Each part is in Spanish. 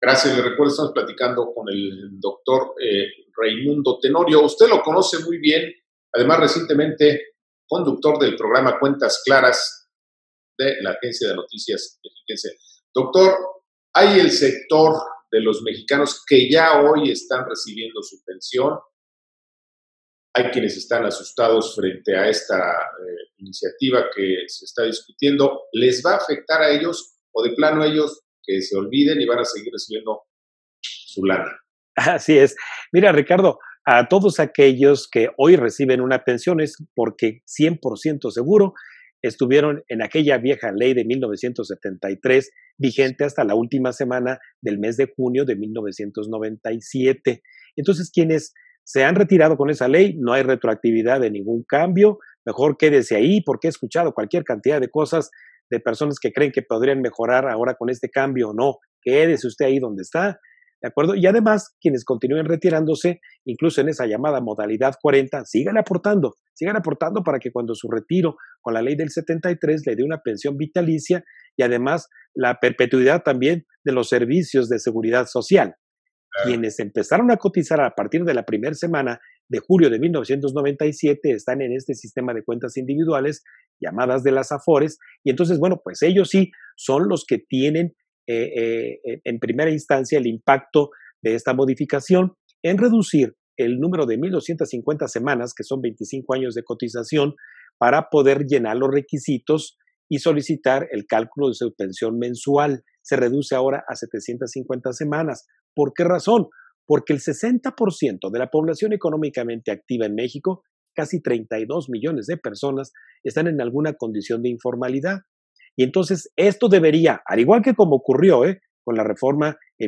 Gracias, le recuerdo, estamos platicando con el doctor Raimundo Tenorio. Usted lo conoce muy bien, además recientemente conductor del programa Cuentas Claras de la Agencia de Noticias Mexiquense. Doctor, hay el sector de los mexicanos que ya hoy están recibiendo su pensión. Hay quienes están asustados frente a esta iniciativa que se está discutiendo. ¿Les va a afectar a ellos o de plano ellos que se olviden y van a seguir recibiendo su lana? Así es. Mira, Ricardo, a todos aquellos que hoy reciben una pensión es porque 100% seguro estuvieron en aquella vieja ley de 1973, vigente hasta la última semana del mes de junio de 1997. Entonces, quienes se han retirado con esa ley, no hay retroactividad de ningún cambio, mejor quédese ahí porque he escuchado cualquier cantidad de cosas de personas que creen que podrían mejorar ahora con este cambio. No, quédese usted ahí donde está. ¿De acuerdo? Y además, quienes continúen retirándose, incluso en esa llamada modalidad 40, sigan aportando para que cuando su retiro con la ley del 73 le dé una pensión vitalicia y además la perpetuidad también de los servicios de seguridad social. Quienes empezaron a cotizar a partir de la primera semana de julio de 1997 están en este sistema de cuentas individuales llamadas de las AFORES y entonces, bueno, pues ellos sí son los que tienen en primera instancia el impacto de esta modificación en reducir el número de 1,250 semanas, que son 25 años de cotización, para poder llenar los requisitos y solicitar el cálculo de su pensión mensual. Se reduce ahora a 750 semanas. ¿Por qué razón? Porque el 60% de la población económicamente activa en México, casi 32 millones de personas, están en alguna condición de informalidad. Y entonces esto debería, al igual que como ocurrió con la reforma en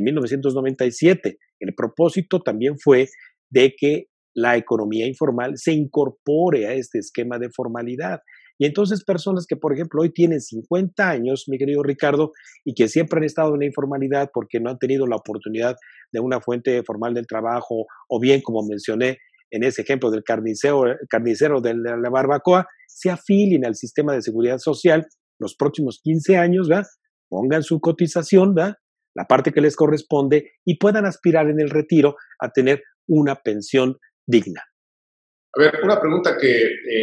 1997, el propósito también fue de que la economía informal se incorpore a este esquema de formalidad. Y entonces personas que, por ejemplo, hoy tienen 50 años, mi querido Ricardo, y que siempre han estado en la informalidad porque no han tenido la oportunidad de una fuente formal del trabajo, o bien, como mencioné en ese ejemplo del carnicero de la barbacoa, se afilien al sistema de seguridad social los próximos 15 años, ¿verdad? Pongan su cotización, ¿verdad? La parte que les corresponde y puedan aspirar en el retiro a tener una pensión digna. A ver, una pregunta que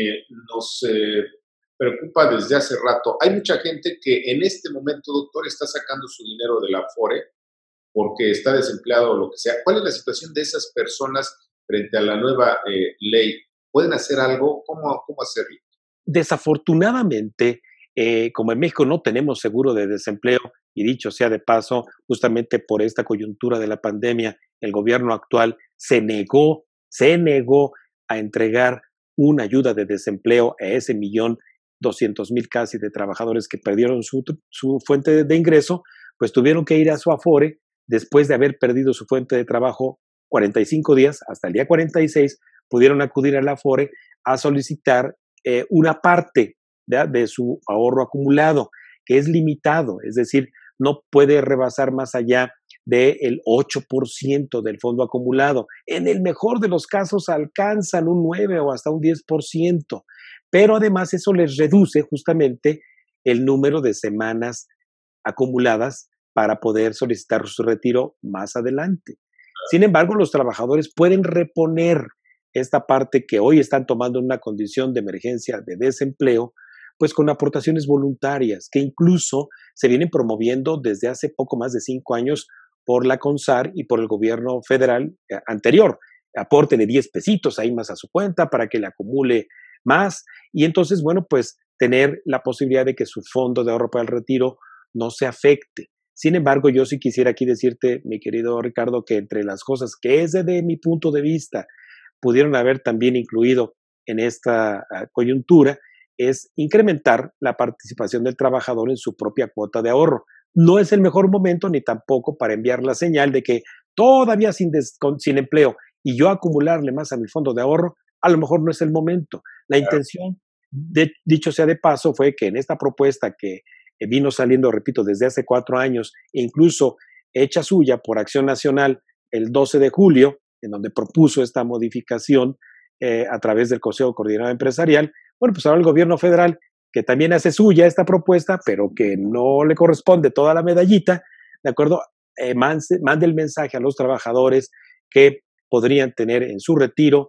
nos preocupa desde hace rato. Hay mucha gente que en este momento, doctor, está sacando su dinero de la Afore porque está desempleado o lo que sea. ¿Cuál es la situación de esas personas frente a la nueva ley? ¿Pueden hacer algo? ¿Cómo hacerlo? Desafortunadamente, como en México no tenemos seguro de desempleo, y dicho sea de paso, justamente por esta coyuntura de la pandemia, el gobierno actual se negó a entregar una ayuda de desempleo a ese 1,200,000 casi de trabajadores que perdieron su fuente de ingreso, pues tuvieron que ir a su Afore después de haber perdido su fuente de trabajo 45 días, hasta el día 46, pudieron acudir a la Afore a solicitar una parte de su ahorro acumulado, que es limitado, es decir, no puede rebasar más allá del 8% del fondo acumulado. En el mejor de los casos alcanzan un 9 o hasta un 10%, pero además eso les reduce justamente el número de semanas acumuladas para poder solicitar su retiro más adelante. Sin embargo, los trabajadores pueden reponer esta parte que hoy están tomando en una condición de emergencia de desempleo, pues con aportaciones voluntarias que incluso se vienen promoviendo desde hace poco más de 5 años por la CONSAR y por el gobierno federal anterior. Apórtele 10 pesitos ahí más a su cuenta para que le acumule más y entonces, bueno, pues tener la posibilidad de que su fondo de ahorro para el retiro no se afecte. Sin embargo, yo sí quisiera aquí decirte, mi querido Ricardo, que entre las cosas que desde mi punto de vista pudieron haber también incluido en esta coyuntura es incrementar la participación del trabajador en su propia cuota de ahorro. No es el mejor momento ni tampoco para enviar la señal de que todavía sin empleo y yo acumularle más a mi fondo de ahorro, a lo mejor no es el momento. La intención, dicho sea de paso, fue que en esta propuesta que vino saliendo, repito, desde hace 4 años, e incluso hecha suya por Acción Nacional el 12 de julio, en donde propuso esta modificación a través del Consejo Coordinador Empresarial, bueno, pues ahora el gobierno federal, que también hace suya esta propuesta, pero que no le corresponde toda la medallita, ¿de acuerdo? mande el mensaje a los trabajadores que podrían tener en su retiro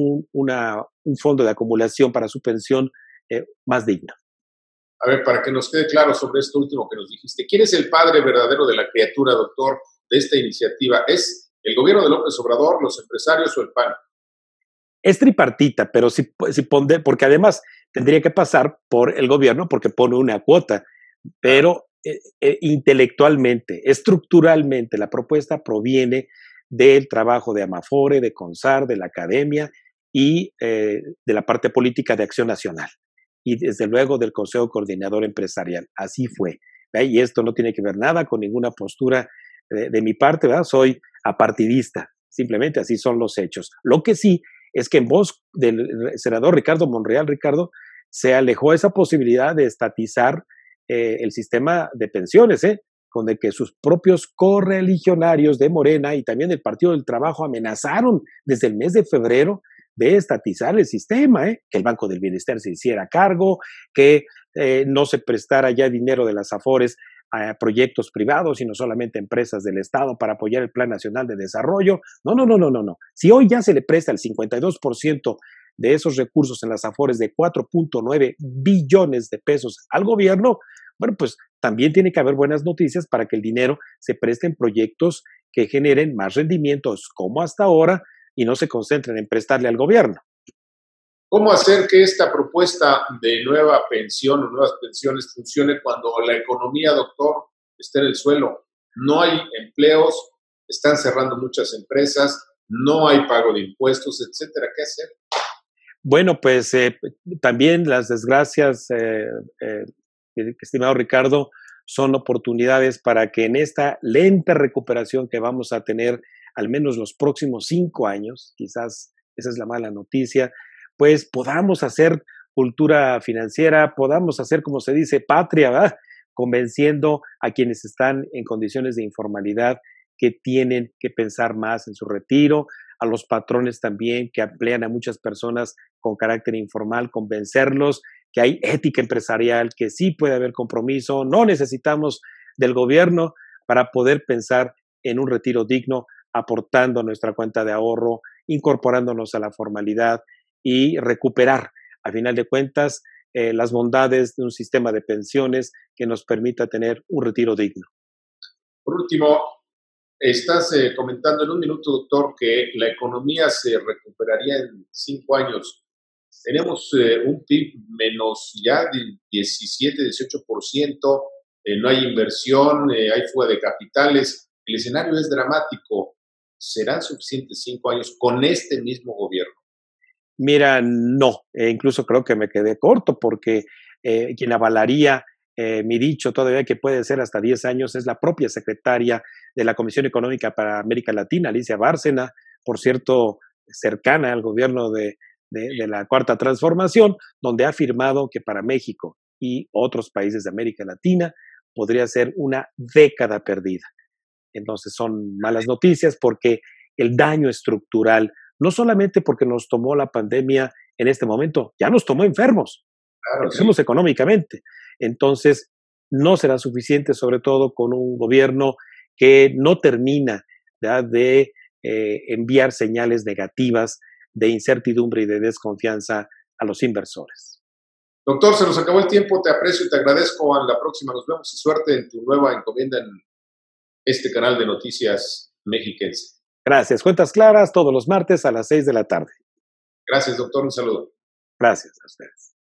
un fondo de acumulación para su pensión más digno. A ver, para que nos quede claro sobre esto último que nos dijiste, ¿quién es el padre verdadero de la criatura, doctor, de esta iniciativa? ¿Es el gobierno de López Obrador, los empresarios o el PAN? Es tripartita, pero porque además tendría que pasar por el gobierno porque pone una cuota, pero intelectualmente, estructuralmente, la propuesta proviene del trabajo de Amafore, de CONSAR, de la academia y de la parte política de Acción Nacional y desde luego del Consejo Coordinador Empresarial. Así fue. Y esto no tiene que ver nada con ninguna postura de mi parte, ¿verdad? Soy apartidista, simplemente así son los hechos. Lo que sí es que en voz del senador Ricardo Monreal, se alejó esa posibilidad de estatizar el sistema de pensiones, con el que sus propios correligionarios de Morena y también del Partido del Trabajo amenazaron desde el mes de febrero de estatizar el sistema, que el Banco del Bienestar se hiciera cargo, que no se prestara ya dinero de las Afores a proyectos privados, sino solamente a empresas del Estado para apoyar el Plan Nacional de Desarrollo. No. Si hoy ya se le presta el 52% de esos recursos en las Afores de 4.9 billones de pesos al gobierno, bueno, pues también tiene que haber buenas noticias para que el dinero se preste en proyectos que generen más rendimientos como hasta ahora y no se concentren en prestarle al gobierno. ¿Cómo hacer que esta propuesta de nueva pensión o nuevas pensiones funcione cuando la economía, doctor, está en el suelo? No hay empleos, están cerrando muchas empresas, no hay pago de impuestos, etcétera. ¿Qué hacer? Bueno, pues también las desgracias, estimado Ricardo, son oportunidades para que en esta lenta recuperación que vamos a tener al menos los próximos 5 años, quizás esa es la mala noticia, pues podamos hacer cultura financiera, podamos hacer, como se dice, patria, ¿verdad? Convenciendo a quienes están en condiciones de informalidad que tienen que pensar más en su retiro, a los patrones también que emplean a muchas personas con carácter informal, convencerlos que hay ética empresarial, que sí puede haber compromiso, no necesitamos del gobierno para poder pensar en un retiro digno, aportando a nuestra cuenta de ahorro, incorporándonos a la formalidad y recuperar, a final de cuentas, las bondades de un sistema de pensiones que nos permita tener un retiro digno. Por último, estás comentando en un minuto, doctor, que la economía se recuperaría en 5 años. Tenemos un PIB menos ya del 17-18%, no hay inversión, hay fuga de capitales. El escenario es dramático. ¿Serán suficientes 5 años con este mismo gobierno? Mira, no, incluso creo que me quedé corto porque quien avalaría mi dicho todavía que puede ser hasta 10 años es la propia secretaria de la Comisión Económica para América Latina, Alicia Bárcena, por cierto, cercana al gobierno de la Cuarta Transformación, donde ha afirmado que para México y otros países de América Latina podría ser una década perdida. Entonces son malas noticias porque el daño estructural, no solamente porque nos tomó la pandemia en este momento, ya nos tomó enfermos, enfermos sí, económicamente. Entonces, no será suficiente, sobre todo con un gobierno que no termina de enviar señales negativas de incertidumbre y de desconfianza a los inversores. Doctor, se nos acabó el tiempo, te aprecio y te agradezco. A la próxima nos vemos y suerte en tu nueva encomienda en este canal de noticias mexiquense. Gracias. Cuentas claras todos los martes a las 6 de la tarde. Gracias, doctor. Un saludo. Gracias a ustedes.